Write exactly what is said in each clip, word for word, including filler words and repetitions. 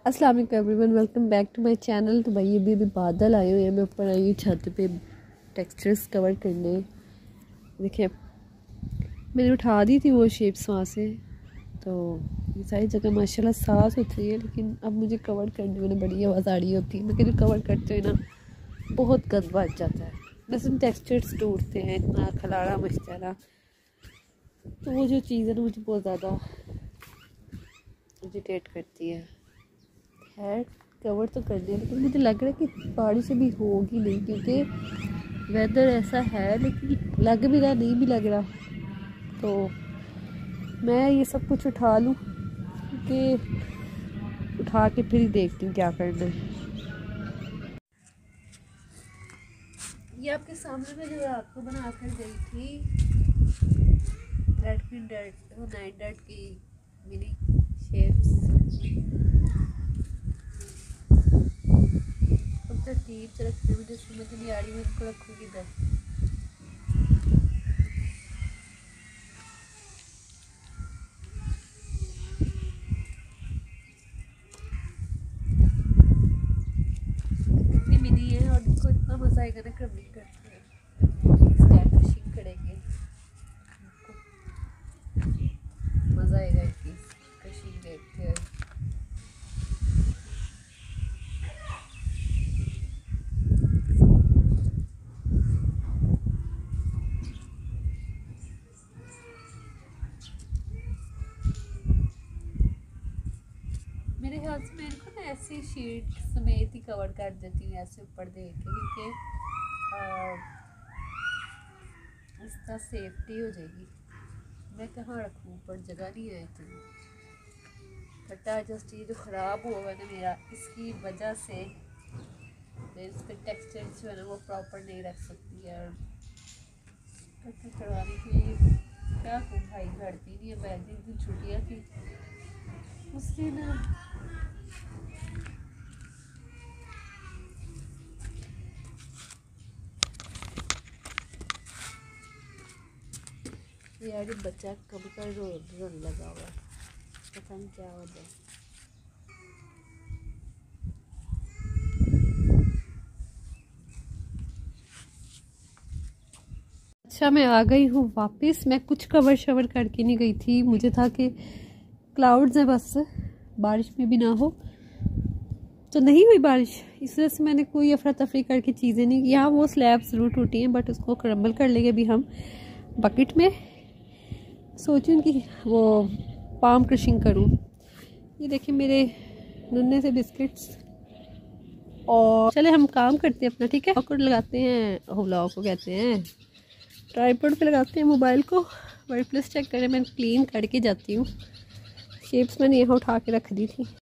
अस्सलाम वालेकुम everyone, welcome back to my channel. तो भाई अभी अभी बादल आए हुए हैं, मैं ऊपर आई हूँ छत पे टेक्सचर्स कवर करने। देखिए मैंने उठा दी थी वो शेप्स वहाँ से, तो ये सारी जगह माशाल्लाह साफ़ सुथरी है, लेकिन अब मुझे कवर करने में बड़ी आवाज़ आ रही होती है। मैं कहती कवर करते हुए ना बहुत गंद बच जाता है, बस उन टेक्सचर्स टूटते हैं, इतना खलाड़ा मचता है ना, तो वो जो चीज़ है ना मुझे बहुत ज़्यादा इरिटेट करती है। है कवर तो कर दिया, लेकिन मुझे लग रहा है कि बारिश अभी होगी नहीं, क्योंकि वेदर ऐसा है, लेकिन लग भी रहा नहीं भी लग रहा। तो मैं ये सब कुछ उठा लूँ, क्योंकि उठा के फिर ही देखती हूँ क्या करना है। ये आपके सामने में जो रात को बना कर गई थी रेड पिन डेट वो नाइट डेट की मिनी शेप्स, तरतीब से रखने में जो समझ नहीं आ रही मैं इनको रखूँ किधर। कितनी मिनी है और इनको इतना मज़ा आएगा ना क्रमिंग करते हैं, स्टैक फिशिंग करेंगे, मज़ा आएगा इनकी फिशिंग देखते हुए। मेरे ख्याल से मैं इनको ना ऐसी शीट समेत ही कवर कर देती हूँ, ऐसे ऊपर दे के, क्योंकि इसका सेफ्टी हो जाएगी। मैं कहाँ रखूँ, ऊपर जगह नहीं है इतनी। कटा जस्ट ये जो ख़राब हुआ है ना मेरा, इसकी वजह से मैं इस पर टेक्सचर जो है ना वो प्रॉपर नहीं रख सकती है। और कटा करवाने के लिए क्या कहूँ भाई, लड़ती नहीं है। बैग एक दिन छुट्टियाँ थी, उस दिन यार बच्चा कब का रो रोने लगा हुआ, पता नहीं क्या हो जाए। अच्छा मैं आ गई हूँ वापस। मैं कुछ कवर शवर करके नहीं गई थी, मुझे था कि क्लाउड्स है बस, बारिश में भी ना हो। तो नहीं हुई बारिश, इस वजह से मैंने कोई अफरा तफरी करके चीज़ें नहीं की। यहाँ वो स्लैब ज़रूर टूटी हैं, बट उसको क्रम्बल कर लेंगे अभी हम बकेट में। सोची उनकी वो पाम क्रशिंग करूँ। ये देखिए मेरे नन्हे से बिस्किट्स। और चले हम काम करते हैं अपना, ठीक है। लॉक लगाते हैं, हो लॉक को कहते हैं, ट्राइपॉड पे लगाते हैं मोबाइल को। वर्क प्लेस चेक करें, मैं क्लीन करके जाती हूँ। शेप्स मैंने यहाँ उठा के रख दी थी।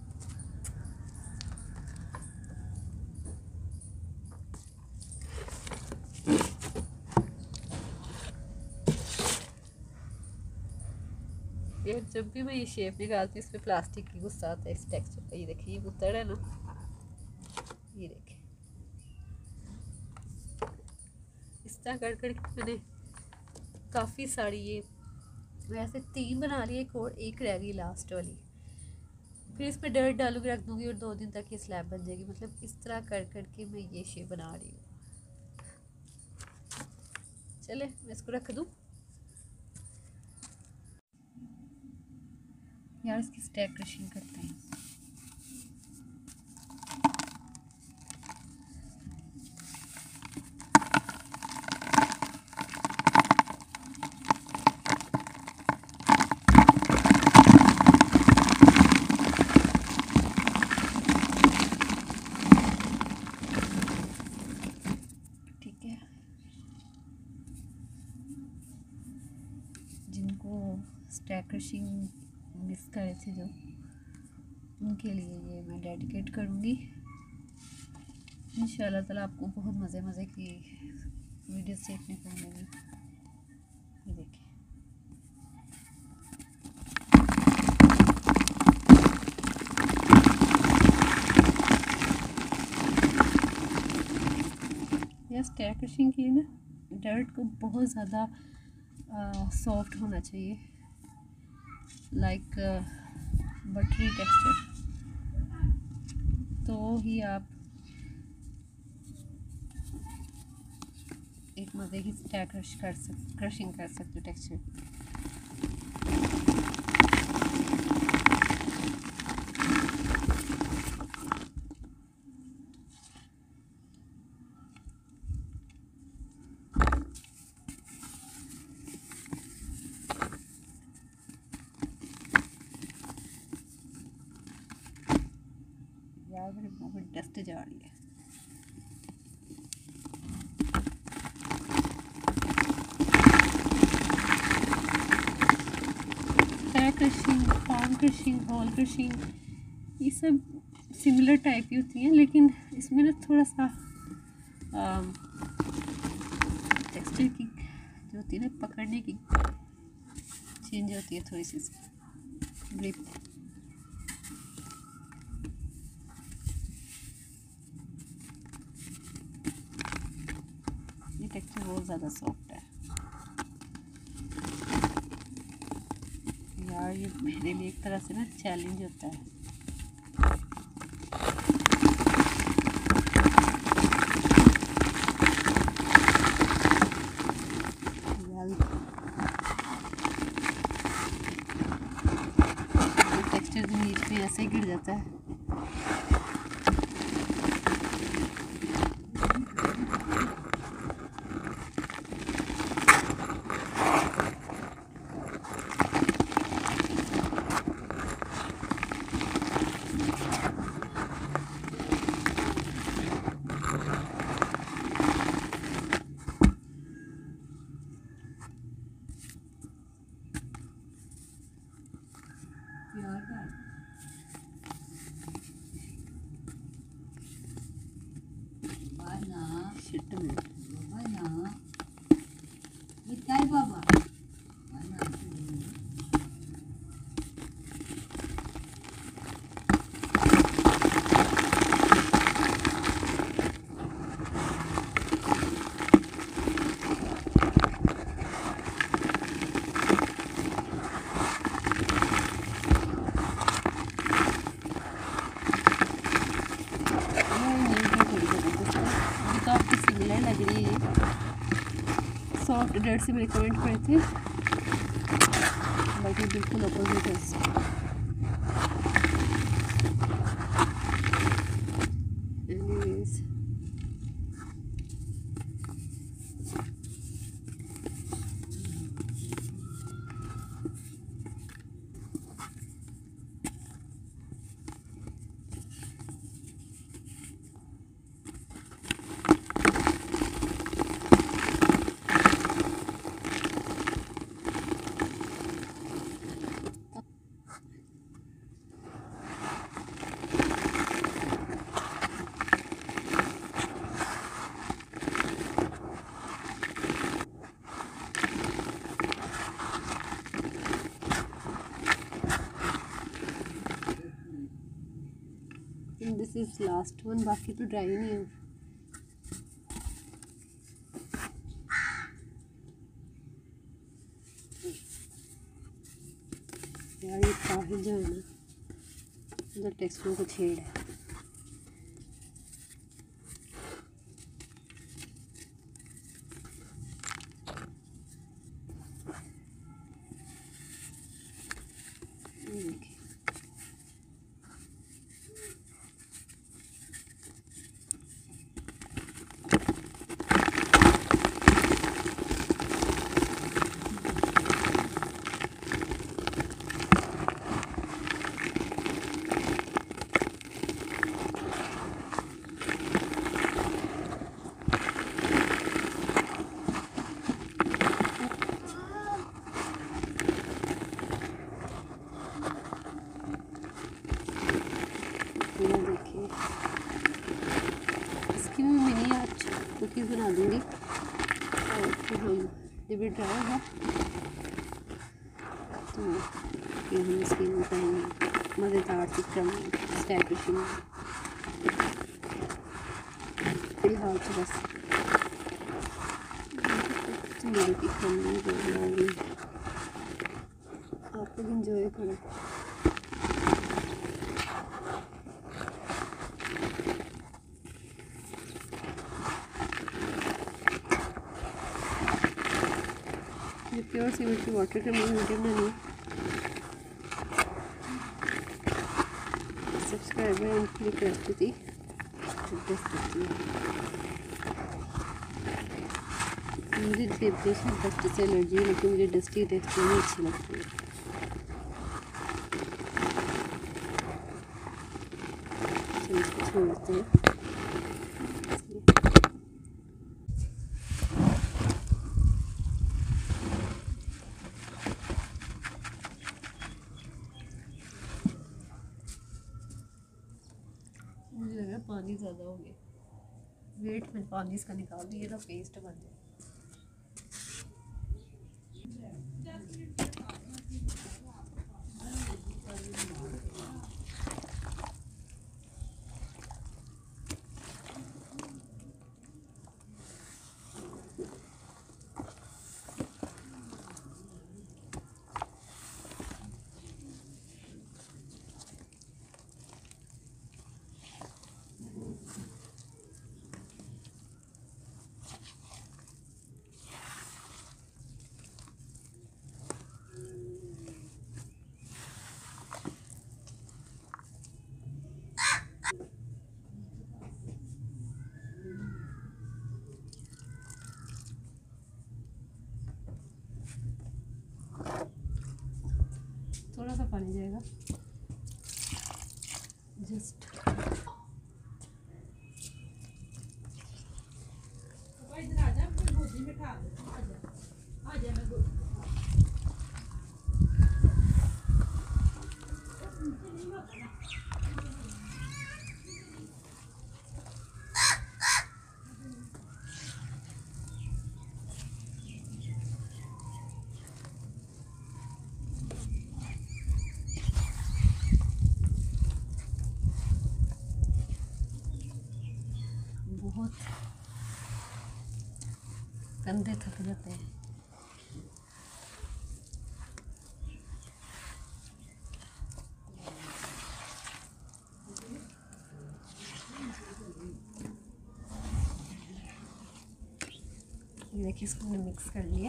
यार जब भी मैं ये शेप निकालती हूँ इस पर प्लास्टिक की गुस्सा आता है इस टेक्सचर का। ये देखिए ये बुतड़ है ना, ये देखिए इस तरह कर कर मैंने काफ़ी सारी, ये वैसे तीन बना रही है, एक और एक रह गई लास्ट वाली। फिर इस पर डर्ट डालूंगी, रख दूंगी और दो दिन तक ये स्लैब बन जाएगी। मतलब इस तरह कर कर के मैं ये शेप बना रही हूँ। चले मैं इसको रख दूँ यार, इसकी स्टैक क्रशिंग करते हैं। ठीक है, जिनको स्टैक क्रशिंग मिस करे थे जो, उनके लिए ये मैं डेडिकेट करूँगी। इंशाल्लाह ताला आपको बहुत मज़े मज़े की वीडियोस देखने को मिलेंगी। ये देखिए यह स्टैक क्रशिंग की ना, डर्ट को बहुत ज़्यादा सॉफ्ट होना चाहिए, लाइक बटरी टेक्सचर। तो ही आप एक मज़े की स्टैक क्रश कर सकते क्रशिंग कर सकते हो टेक्सचर। यार मेरे मुँह में डस्ट जा रही है। Crushing, palm crushing, hall crushing, ये सब सिमिलर टाइप की होती हैं, लेकिन इसमें ना थोड़ा सा टेक्सचर की जो होती है ना, पकड़ने की चेंज होती है थोड़ी सी ग्रिप। ये टेक्सचर बहुत ज़्यादा सॉफ्ट है यार। ये मेरे लिए एक तरह से ना चैलेंज होता है। टेक्सचर भी बीच में ऐसे ही गिर जाता है। Shit me. Baba. काफ़ी सिमिलर लग रही है। सॉफ्ट डेट से मेरे कमेंट पड़े थे, बट ये बिल्कुल अपोजिट है। Anyways this is last one, बाकी तो ड्राई नहीं है। यार ये काफी जो है ना, जो टेक्सचर को छेड़ है। देखिए देखिए इसकी भी मिनी आज कुकीज़ बना दूँगी और फिर हम जब भी ड्राई होगा तो फिर हम इसकी बताएंगे मज़ेदार चिकन स्टैटिशिंग। फिलहाल तो बस मेरे की खाने में आप लोग इंजॉय करें। प्योर सीमेंट की वाटर क्रमिंग वीडियो बनानी। सब्सक्राइबर उनकी रिक्वेस्ट थी, मुझे बेशक डस्ट से एलर्जी है, लेकिन मुझे डस्टी टेक्सचर नहीं अच्छी लगती है। चलिए इसको छोड़ते हैं। मुझे लग रहा है पानी ज़्यादा हो गया, वेट में पानी इसका निकाल दिए तो पेस्ट बन जाए। थोड़ा सा पानी जाएगा जस्ट। बहुत कंधे थक जाते हैं। देखिए इसको मैंने मिक्स कर लिया।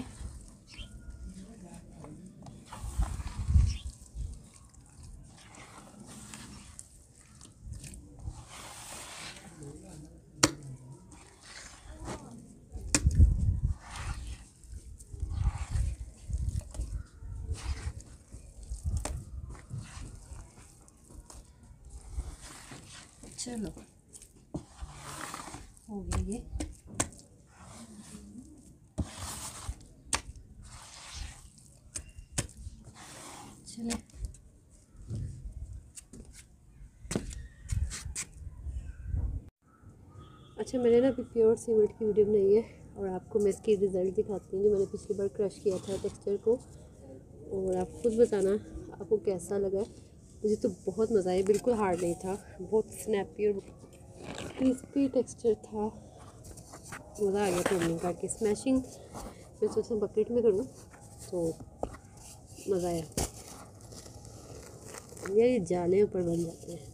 चलो हो गया ये। चले अच्छा, मैंने ना अभी प्योर सीमेंट की वीडियो बनाई है और आपको मैं इसकी रिज़ल्ट दिखाती हूँ जो मैंने पिछली बार क्रश किया था टेक्सचर को, और आप खुद बताना आपको कैसा लगा। मुझे तो बहुत मज़ा आया, बिल्कुल हार्ड नहीं था, बहुत स्नैपी और क्रिस्पी टेक्सचर था। मज़ा आ गया तोड़ने करके। स्मैशिंग मैं सोचा बकेट में करूँ तो मज़ा आया। ये जाले ऊपर बन जाते हैं।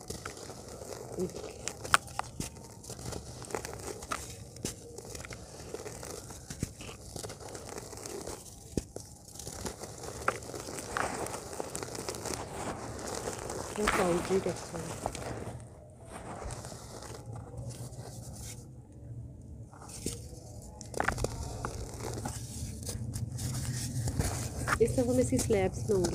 क्या पाउडरी टेक्सचर है। इस दफ़ा मैं इसकी स्लैब्स बनाऊंगी।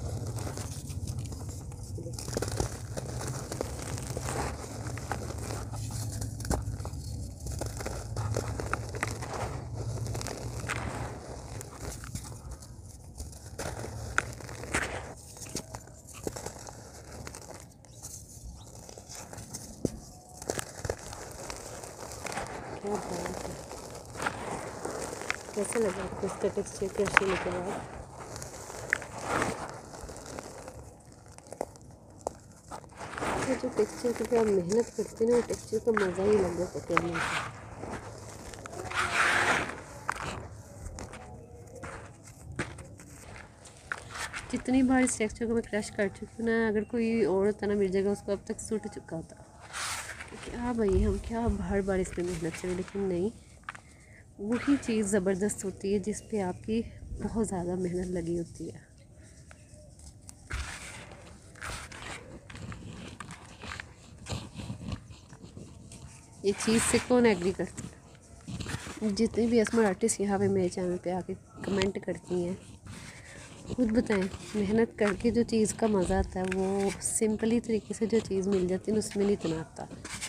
क्या बात है, कैसा लगा आपको इसका टेक्सचर क्रशिंग के बाद? जो टेक्सचर की भी आप मेहनत करते हैं ना, वो टेक्सचर का मज़ा ही लग जाता है करने से। जितनी बार इस टेक्सचर को मैं क्रश कर चुकी हूँ ना, अगर कोई और होता ना मेरी जगह, उसको अब तक सूट चुका होता। क्या भाई हम क्या हर बार इस पर मेहनत करें, लेकिन नहीं, वही चीज़ ज़बरदस्त होती है जिस पे आपकी बहुत ज़्यादा मेहनत लगी होती है। ये चीज़ से कौन एग्री करता है? जितने भी स्मार्ट आर्टिस्ट यहाँ पे मेरे चैनल पे आके कमेंट करती हैं, खुद बताएं, मेहनत करके जो चीज़ का मज़ा आता है वो सिंपली तरीके से जो चीज़ मिल जाती है उसमें नहीं इतना आता।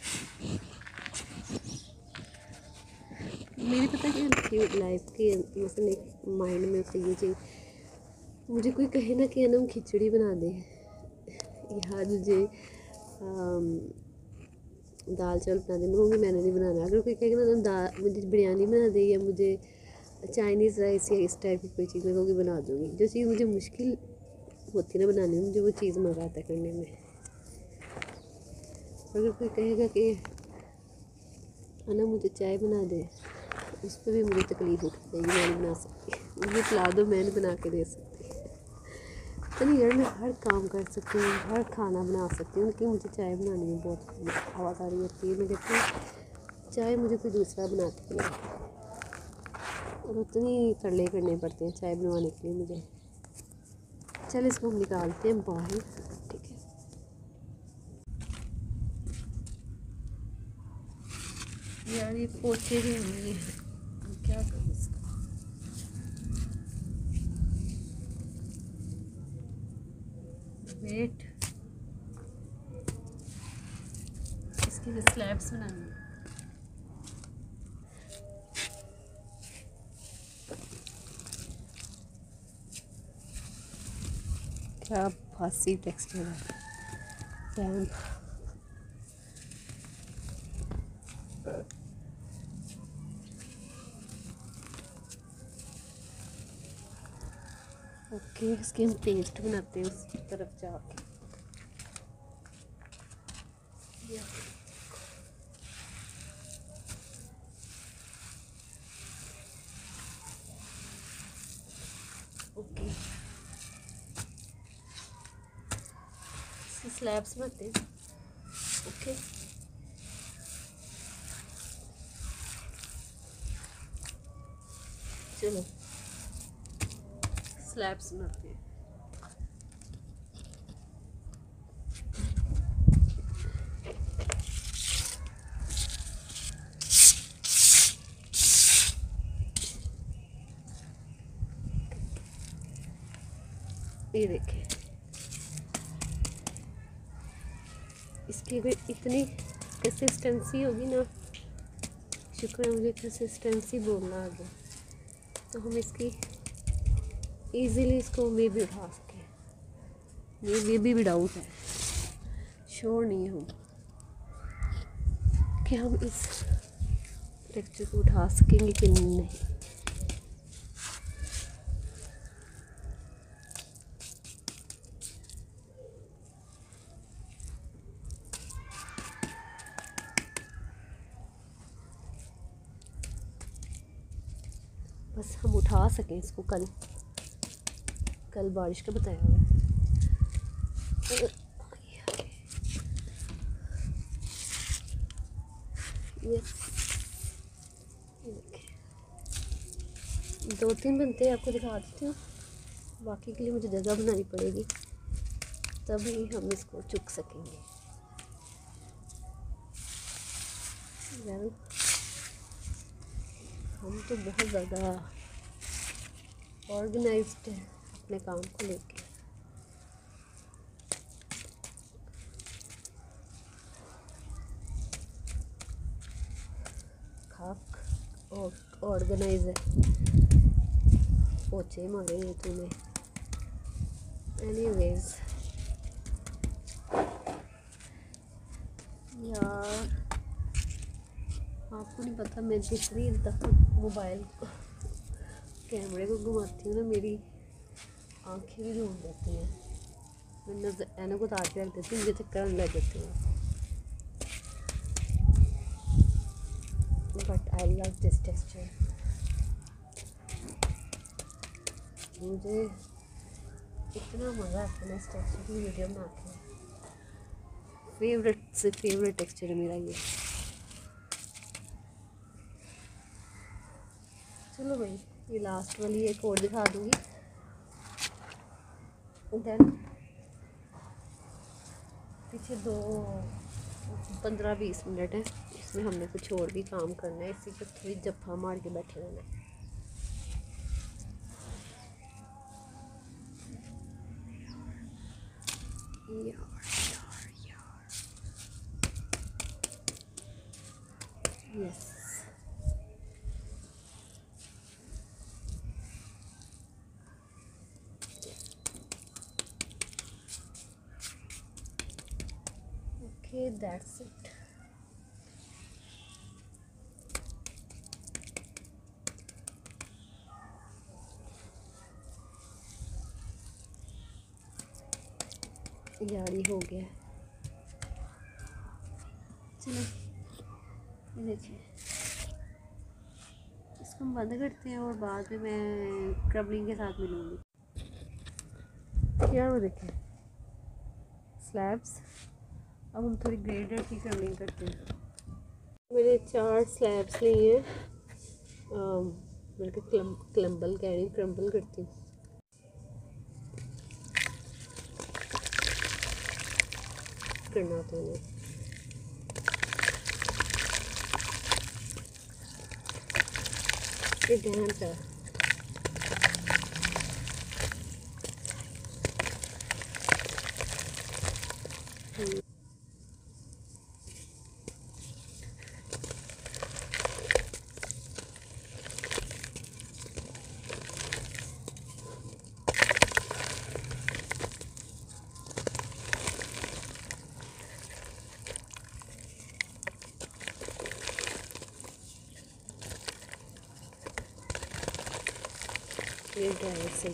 मेरी पता है लाइफ के मतलब एक माइंड में से ये चीज़, मुझे कोई कहे ना कि ना खिचड़ी बना दे या मुझे दाल चावल बना दे, मैं कहूँगी मैंने नहीं बनाना। अगर कोई कहेगा ना दाल मुझे बिरयानी बना दे या मुझे चाइनीज़ राइस या इस टाइप की कोई चीज़, मैं कहूँगी बना दूँगी। जो चीज़ मुझे मुश्किल होती है ना बनाने में, मुझे वो चीज़ मज़ा आता है करने में। अगर कोई कहेगा कि ना मुझे चाय बना दे, उस पर भी मुझे तकलीफ उठ जाएगी, मैं नहीं बना सकती। मुझे पिला दो, मैं नहीं बना के दे सकती। तो नहीं यार, मैं हर काम कर सकती हूँ, हर खाना बना सकती हूँ, लेकिन मुझे चाय बनाने में बहुत आवाज़ आ रही होती है। मैं कहती हूँ चाय मुझे कोई दूसरा बना के पिला, और उतनी तरले करने पड़ते हैं चाय बनवाने के लिए मुझे। चल इसको हम निकालते हैं बाहर, ठीक है। यार ये पोछे भी नहीं है, क्या करूँ इसका। वेट, इसकी भी स्लैब्स बनानी है। क्या फांसी टेक्सचर है सैम। ओके, इसकी हम पेस्ट बनाते हैं उस तरफ जाके। ओके, स्लैब्स बनाते हैं। ओके, चलो स्लैब्स बनाते हैं। ये देखें, इसकी अगर इतनी कंसिस्टेंसी होगी ना, शुक्र है मुझे कंसिस्टेंसी बोलना आ गया, तो हम इसकी इजीली इसको मे भी उठा सकें। ये ये भी डाउट है, श्योर नहीं है हम कि हम इस टेक्सचर को उठा सकेंगे कि नहीं। बस हम उठा सकें इसको। कल कल बारिश का बताया हुआ है। ये दो तीन बनते हैं, आपको दिखा देती हूँ। बाकी के लिए मुझे जगह बनानी पड़ेगी, तभी हम इसको चुक सकेंगे। यार हम तो बहुत ज़्यादा ऑर्गेनाइज्ड हैं अपने काम को लेके। खाक और ऑर्गेनाइज है, पोछे मारे हैं तूने। एनीवेज यार, आपको नहीं पता मैं जितनी दफ़ा मोबाइल कैमरे को घुमाती हूँ ना, मेरी आँखें भी घूम जाती हैं। मैं नजर ऐनक को उतार के रख देती हूँ, मुझे चक्कर आने लग जाते हैं। But I love this texture. मुझे इतना मज़ा आता है इस टेक्सचर की वीडियो बना के। फेवरेट से फेवरेट टेक्सचर है मेरा ये। चलो भाई, ये लास्ट वाली एक और दिखा दूँगी। देन पीछे दो पंद्रह बीस मिनट है, इसमें हमने कुछ और भी काम करना है, इसी पर थोड़ी जफ्फा मार के बैठे रहना है। यार यार यार यस। Okay that's it. यारी हो गया। चलो ये देखिए, इसको हम बंद करते हैं और बाद में मैं क्रबलिंग के साथ मिलूँगी। यार वो देखिए स्लैब्स। अब हम थोड़ी ग्रेडर की क्रबलिंग करते हैं। मैंने चार स्लैब्स लिए हैं, बल्कि क्रम्बल कह रही हूँ, क्रम्बल करती हूँ। करना तो नहीं, ये ध्यान का ये ड्राई सही।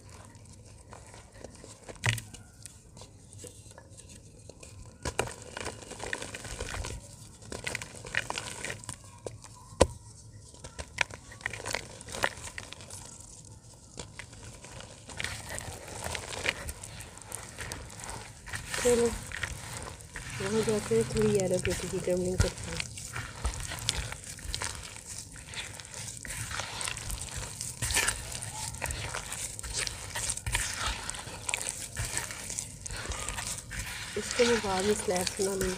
चलो वहाँ जाकर थोड़ी येलो पेटी की क्रम्बलिंग करते हैं। इसको मैं बाद में स्लैब बना लूँगी।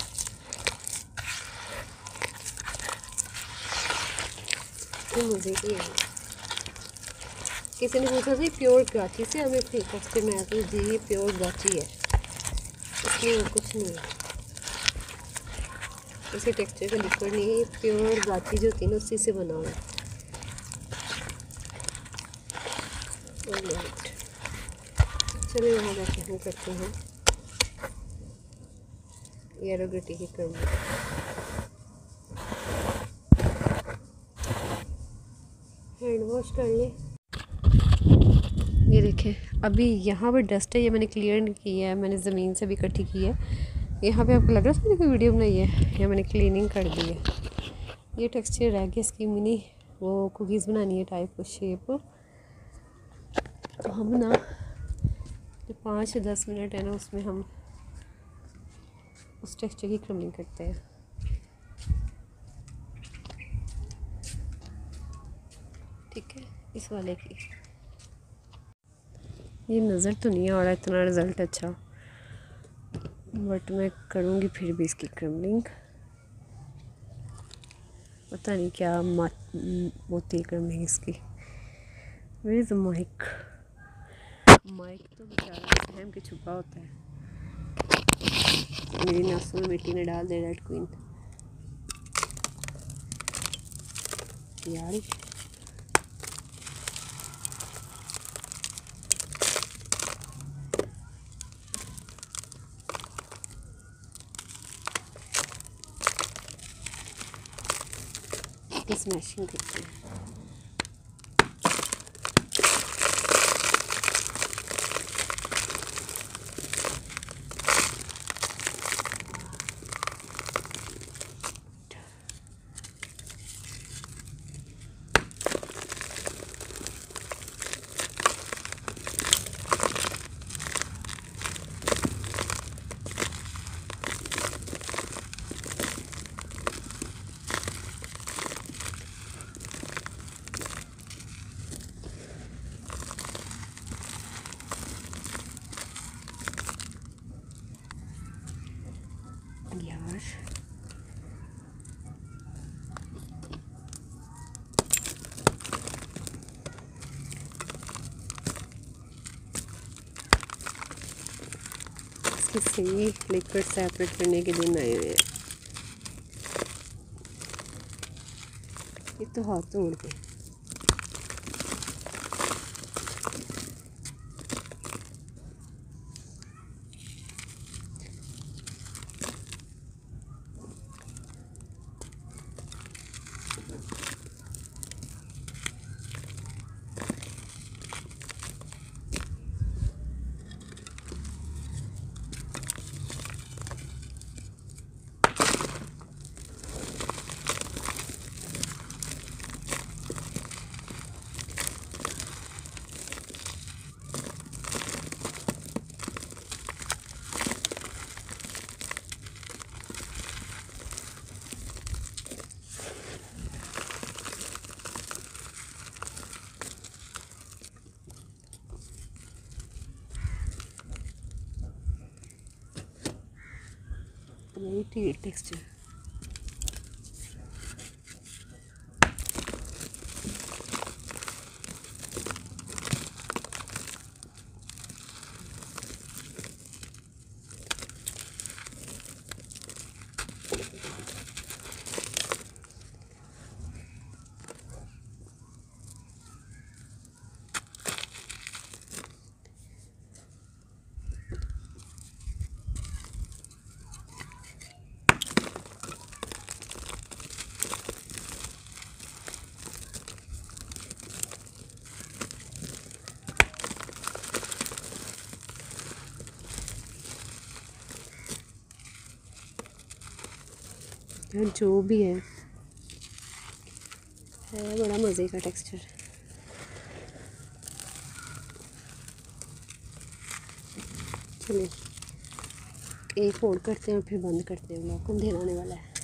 मज़े की है। किसी ने पूछा था प्योर गाची से हमें फेंका, उसके मैं तो जी ये प्योर गाची है, इसमें और कुछ नहीं है। इसी टेक्सचर का लिक्विड नहीं है, ये प्योर गाची जो होती है ना उसी से बना हुआ है। चलिए वहाँ जाके हम करते हैं येलो ग्रिटी की क्रम्बलिंग। हैंड वॉश कर ले। ये देखें अभी यहाँ पर डस्ट है, ये मैंने क्लियर की है, मैंने ज़मीन से भी इकट्ठी की है। यहाँ पे आपको लग रहा है मैंने कोई वीडियो बनाई है, या मैंने क्लीनिंग कर दी है। ये टेक्सचर रह गया इसकी, मिनी वो कुकीज़ बनानी है टाइप को शेप। तो हम ना जो पाँच से दस मिनट है ना उसमें हम उस टेक्सचर की क्रम्बलिंग करते हैं। ठीक है, इस वाले की ये नज़र तो नहीं आ रहा इतना रिज़ल्ट अच्छा, बट मैं करूँगी फिर भी इसकी क्रम्बलिंग। पता नहीं क्या होती है क्रम्बलिंग इसकी। Where is the Mike? Mike तो बेचारा सहम के छुपा होता है। मेरी नासों में मिट्टी ने डाल दे रेड क्वीन यार। स्मैशिंग करते हैं। बार। इसकी सही लिक्विड सेपरेट करने के दिन आए हुए हैं। ये तो हाथ तोड़ गए। very texture. जो भी है है बड़ा मज़े का टेक्सचर। चलिए एक फोल्ड करते हैं और फिर बंद करते हैं। ब्लॉग अंधेरा आने वाला है।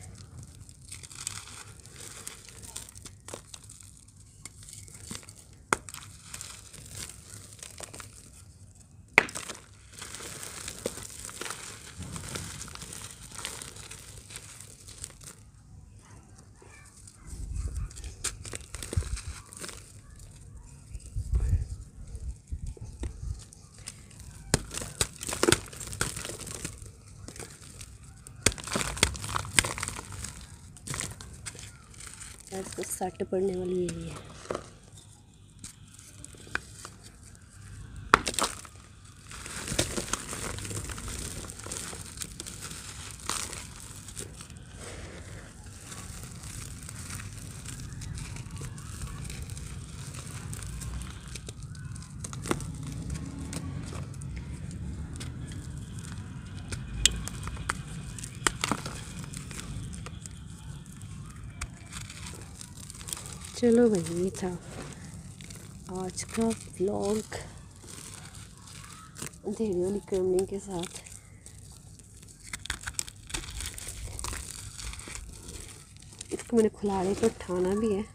इसको सट पड़ने वाली यही है। चलो भाई ये था आज का व्लॉग अंधेरे वाली क्रमलिंग के साथ। इसको मैंने खुलाड़े को उठाना भी है।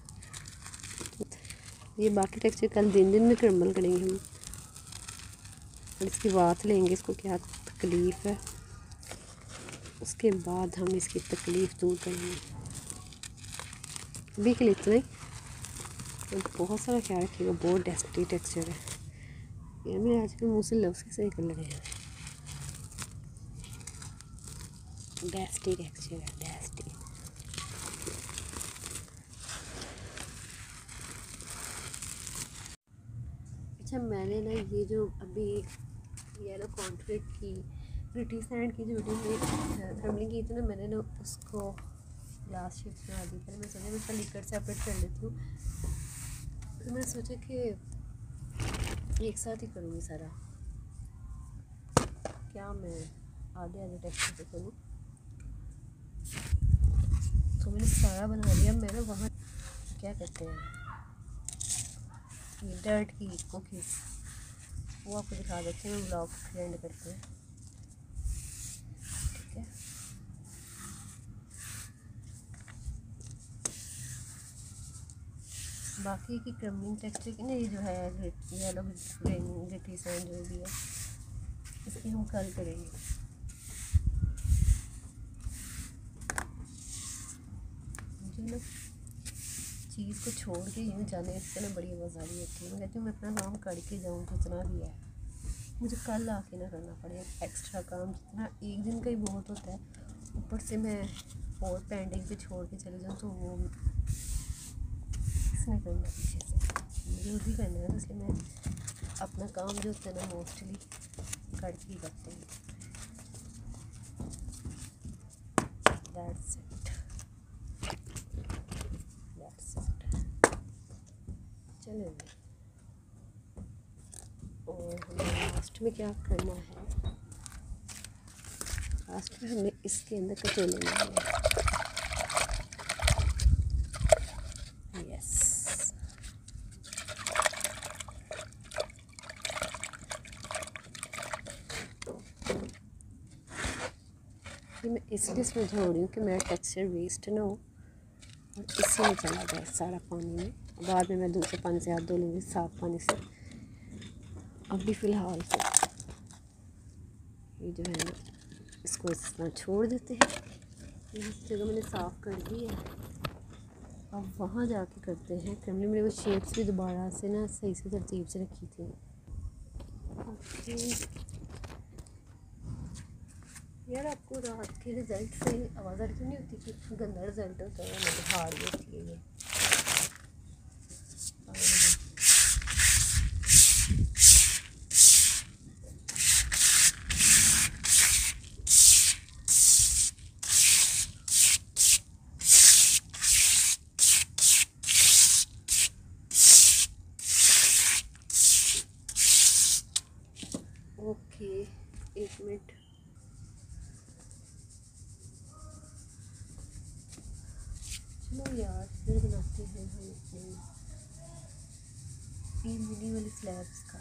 ये बाकी टेक्सचर कल दिन दिन में क्रम्बल करेंगे हम। और इसकी बात लेंगे इसको क्या तकलीफ़ है, उसके बाद हम इसकी तकलीफ़ दूर करेंगे। अभी के लिए इतना ही। तो बहुत सारा ख्याल रखिएगा। बहुत डेस्टी टेक्सचर है ये। मेरे आजकल मुँह से लफ्ज़ से निकल रहे हैं। डेस्टी टेक्सचर है, डेस्टी। अच्छा मैंने ना ये जो अभी येलो कॉन्ट्रैक्ट की ग्लिटरी सैंड की जो वीडियो में क्रम्बलिंग की थी ना, मैंने ना उसको ग्लास शेप बना दी। पहले मैं सोचा मैं इसका लिक्विड सेपरेट कर लेती हूँ। तो मैंने सोचा कि एक साथ ही करूँगी सारा। क्या मैं आधे आधे टेक्सचर से करूँ। तो मैंने सारा बना दिया। मैं ना वहाँ क्या कहते हैं ये डर्ट की कुकीज़ वो आपको दिखा देते हैं। ब्लॉग एंड करते हैं, ठीक है। बाकी की क्रम्बलिंग टेक्सचर की नहीं जो है येलो ग्लिटरी सैंड जो भी है इसकी हम कल करेंगे। कभी ना चीज़ को छोड़ के यूँ जाने से ना बड़ी आवाज़ आ रही होती है। मैं कहती हूँ मैं अपना काम करके जाऊँ जितना भी है, मुझे कल आके ना करना पड़े एक्स्ट्रा काम, जितना एक दिन का ही बहुत होता है, ऊपर से मैं और पेंडिंग पे छोड़ के चले जाऊँ तो वो किसने करना पीछे से, मुझे उसी करना है। इसलिए मैं अपना काम जो होता है ना मोस्टली करके ही करते हैं। That's it. That's it. चलो और हमें लास्ट में क्या करना है, लास्ट में हमें इसके अंदर कटे लेना है। यस, ये मैं इसलिए इसमें जोड़ रही हूँ कि मेरा टेक्सचर वेस्ट ना हो और इसी में चला जाए सारा पानी में। बाद में मैं दूसरे पानी से हाथ धो लूँगी, साफ पानी से। अभी फ़िलहाल तो ये जो है ना इसको इस तरह छोड़ देते हैं। इस जगह मैंने साफ़ कर दी है, अब वहाँ जाके करते हैं। कैमरे में वो शेप्स भी दोबारा से ना सही से तरतीब से रखी थी। ओके यार, आपको रात के रिज़ल्ट से आवाज़ आ रही नहीं होती कि गंदा रिज़ल्ट होता है, मतलब हार्ड होती है ये। ओके एक मिनट, चलो यार फिर बनाते हैं हम अपने ये मिनी वाली स्लैब्स का।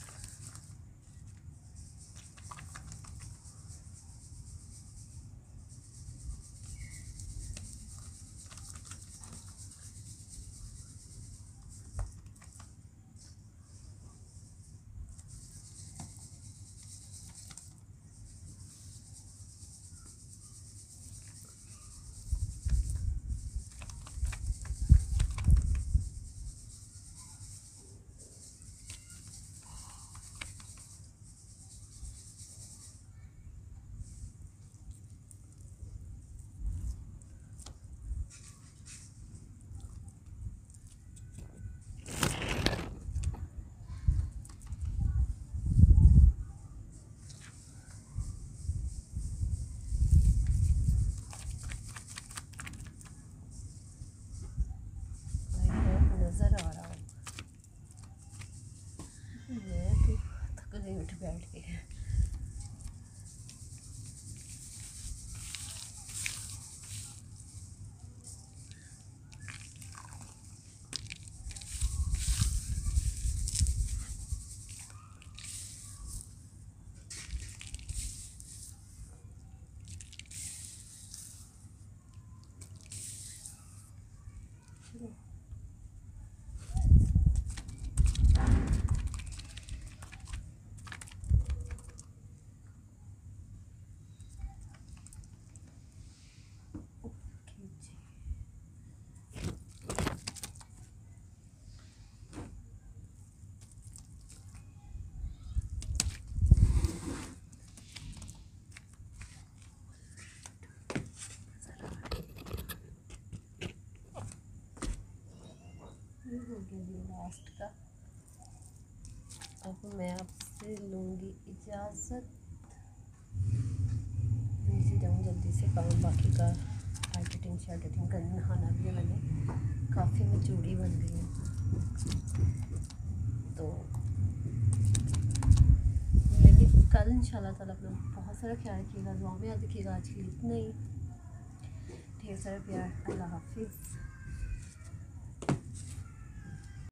बैठ के है हो गया लास्ट का। अब मैं आपसे लूँगी इजाज़त, नीचे जाऊँ जल्दी से, काम बाकी का एडिटिंग शेडिटिंग करनी, नहाना भी है मैंने, काफ़ी मैं चूड़ी बन गई हूँ। तो लेकिन कल इंशाल्लाह ताला अपना बहुत सारा ख्याल रखिएगा, दुआ में याद रखिएगा। आज के लिए इतना ही, ढेर सारा प्यार, अल्लाह हाफिज़।